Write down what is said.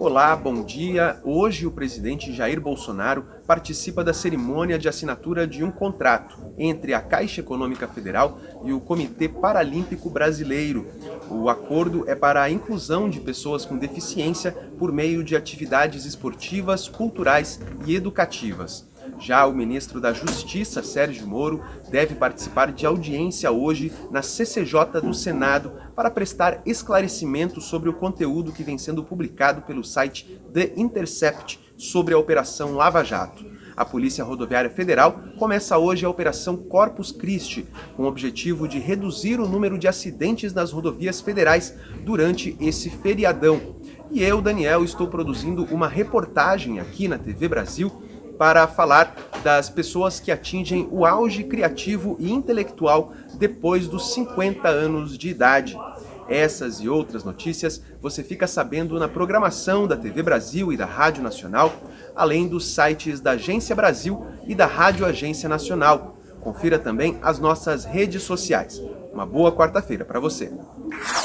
Olá, bom dia. Hoje o presidente Jair Bolsonaro participa da cerimônia de assinatura de um contrato entre a Caixa Econômica Federal e o Comitê Paralímpico Brasileiro. O acordo é para a inclusão de pessoas com deficiência por meio de atividades esportivas, culturais e educativas. Já o ministro da Justiça, Sérgio Moro, deve participar de audiência hoje na CCJ do Senado para prestar esclarecimentos sobre o conteúdo que vem sendo publicado pelo site The Intercept sobre a Operação Lava Jato. A Polícia Rodoviária Federal começa hoje a Operação Corpus Christi, com o objetivo de reduzir o número de acidentes nas rodovias federais durante esse feriadão. E eu, Daniel, estou produzindo uma reportagem aqui na TV Brasil para falar das pessoas que atingem o auge criativo e intelectual depois dos 50 anos de idade. Essas e outras notícias você fica sabendo na programação da TV Brasil e da Rádio Nacional, além dos sites da Agência Brasil e da Rádio Agência Nacional. Confira também as nossas redes sociais. Uma boa quarta-feira para você.